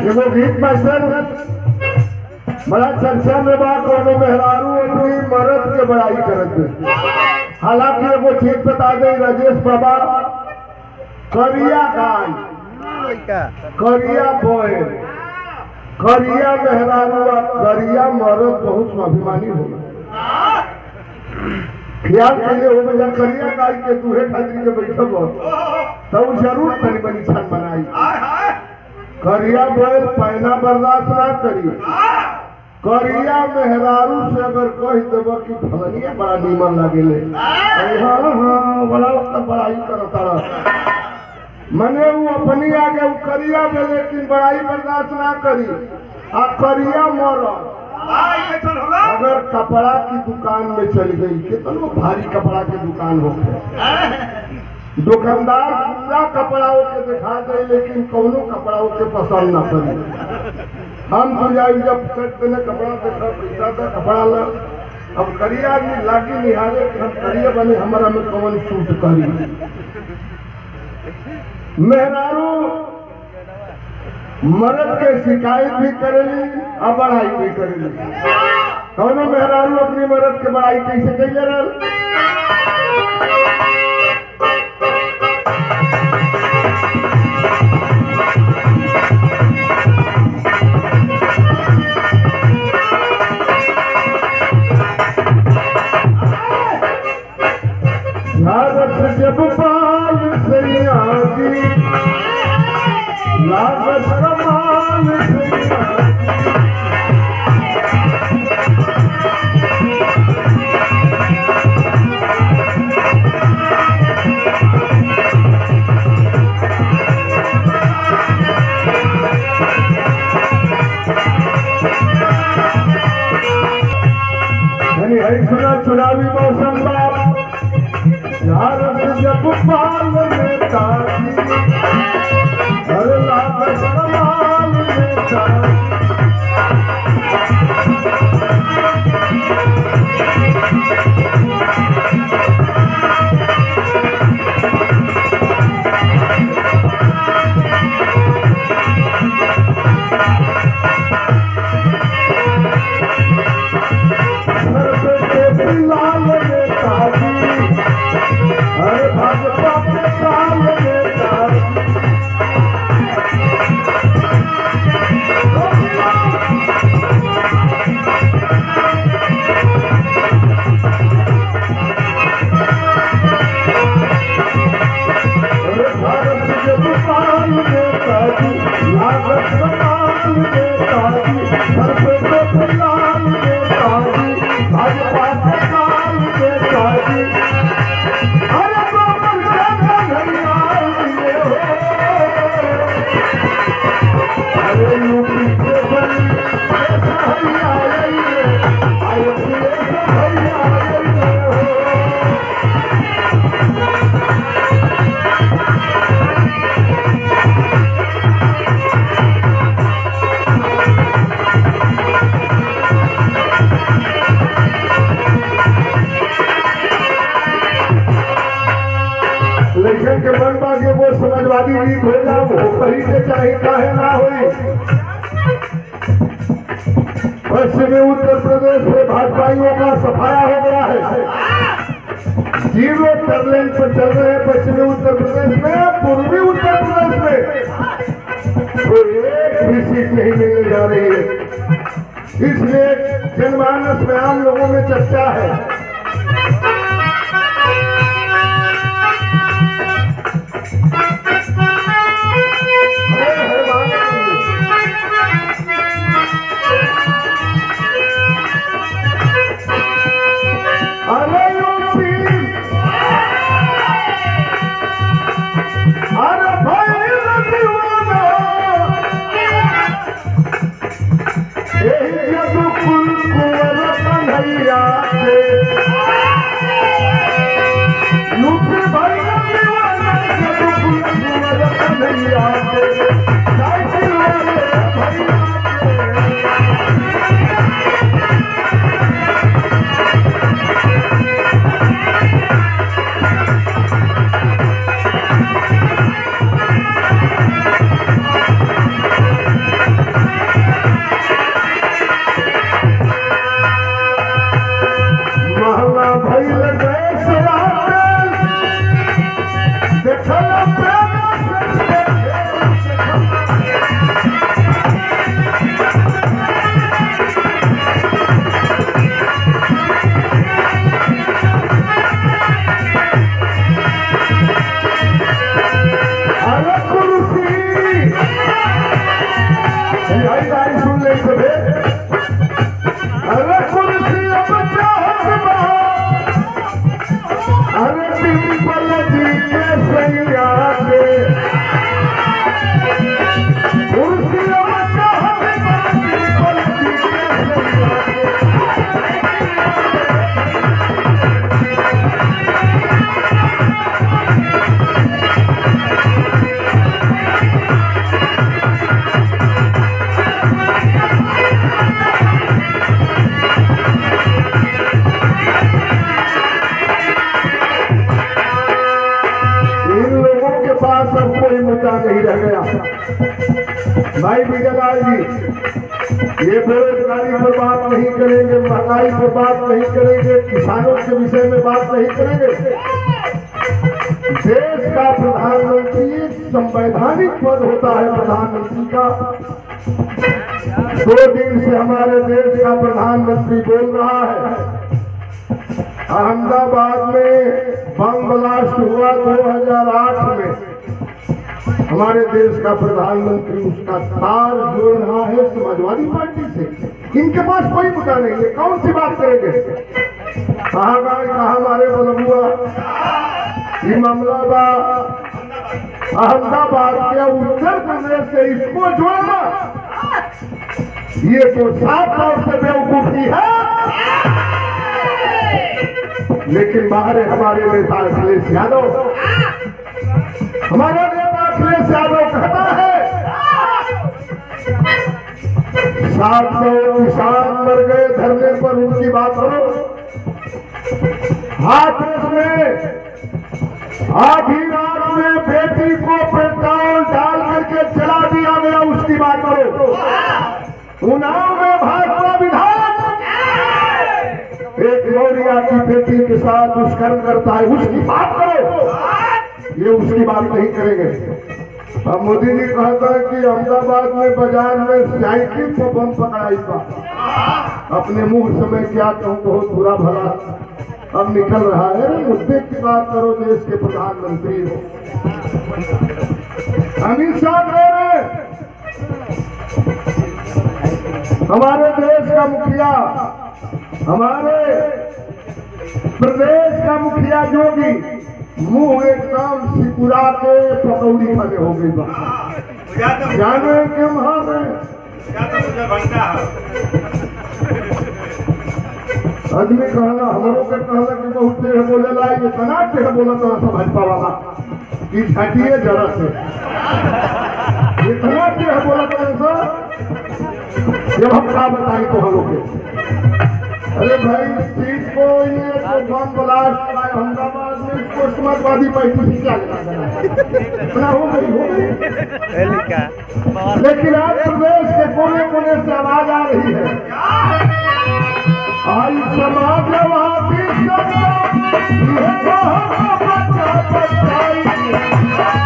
एगो गीत मास्टर बड़ा चर्चा में बा कोनो मेहरारू अपनी मर्द के बड़ाई करत। हालांकि एगो चीज बता दे राजेश बाबा, करिया गाय, करिया बोए, करिया मेहरारू और करिया मर्द बहुत स्वाभिमानी होला। ख्याल करिए हो भैया, करिया गाय के दूहे खातिर के बैठब तब जरूर तनी बनी छन बनाई। करिया बैल पहना बर्दाश्त ना करी। करिया मेहरारू से अगर कह देव कि फलनिया बड़ा नीमन लगे, हाँ हाँ बड़ा बड़ाई करता मने वो अपनी आगे वो करिया में, लेकिन बड़ाई बर्दाश्त ना करी। आ करिया मरद अगर कपड़ा की दुकान में चल गई, कितना भारी कपड़ा की दुकान हो गई, दुकानदार पूरा कपड़ा के दिखा दे, लेकिन कौनो कपड़ा के पसंद ना पड़ी। हम तो जाए जब शर्ट ने कपड़ा देखा, पैसा था कपड़ा ला, अब करिया आदमी लागी निहारे कि हम करिया बने, हमारा में कौन सूट करी। मेहरारू मर्द के शिकायत भी करेली और बड़ाई भी करेली। कौनो मेहरारू अपनी मर्द के बड़ाई कैसे कैले रहल? जब बाल सैया की लागत कमाल सुना चुनावी मौसम बाप जब पाल में ताजी हर लागत कमाल में ताजी। लाल में ताजी हर भाजपा के काल में ताजी। भारत जब पाल में ताजी लागत कमाल में ताजी, हर पे लाल में ताजी भाजपा के काल में ताजी। अरे गोबर का घरिया दिए हो, अरे यूपी के बनी भैया भैया लेकिन के मन बागे वो समाजवादी गीत हो जाओ, वो कहीं से चाहे काहे ना हो। पश्चिमी उत्तर प्रदेश में भाजपाइयों का सफाया हो गया है। जीरो टर्लेन पर चल रहे हैं पश्चिमी उत्तर प्रदेश में। पूर्वी उत्तर प्रदेश में तो एक भी सीट नहीं मिलने जा रही है। इसलिए जनमानस में आम लोगों में चर्चा है। अरे यूपी अरे भाई दीवाना यही जब कुल कुंवर कन्हैया के भाई विजयलाल जी, ये बेरोजगारी पर बात नहीं करेंगे, महंगाई पर बात नहीं करेंगे, किसानों के विषय में बात नहीं करेंगे। देश का प्रधानमंत्री संवैधानिक पद होता है प्रधानमंत्री का। 2 दिन से हमारे देश का प्रधानमंत्री बोल रहा है। अहमदाबाद में बम ब्लास्ट हुआ 2008 में, हमारे देश का प्रधानमंत्री उसका तार जोड़ रहा है समाजवादी पार्टी से। इनके पास कोई मुद्दा नहीं है, कौन सी बात करेंगे? कहाँ गाय कहाँ हमारे बलबुआ, ये मामला बा अहमदाबाद के उत्तर प्रदेश से इसको जोड़ना, ये तो साफ तौर से बेवकूफी है। लेकिन बाहर हमारे नेता अखिलेश यादव, हमारा नेता अखिलेश यादव कहता है 700 किसान मर गए धरने पर, उनकी बात करो। हाथरस में आधी रात में बेटी को पेट्रोल डाल करके जला दिया गया, उसकी बात करो। उन्नाव में भाजपा विधायक एक मौर्या की बेटी के साथ दुष्कर्म करता है, उसकी बात करो। ये उसकी बात नहीं करेंगे। अब मोदी जी कहता है कि अहमदाबाद में बाजार में साइकिल को बम पकड़ाई था। अपने मुंह से मैं क्या कहूँ, बहुत बुरा भला अब निकल रहा है। मुद्दे की बात करो, देश के प्रधानमंत्री हो। अमित शाह कह रहे हमारे देश का मुखिया, हमारे प्रदेश का मुखिया जोगी मुंह एकदम सिकुड़ा के पकौड़ी खाने हो गई। जाने के महान आदमी कहना हमरों के कहना कि बहुत टेढ़ बोले ला, इतना टेढ़ बोला तो सब भाजपा वाला कि घटिए जरा से इतना टेढ़ बोला तो जब हम क्या बताएं तो हम लोग। अरे भाई सीट को ये तो बम ब्लास्ट अहमदाबाद में, इसको समाजवादी पार्टी से क्या इतना हो गई। लेकिन आज प्रदेश के कोने कोने से आवाज आ रही है, आई समाजवादी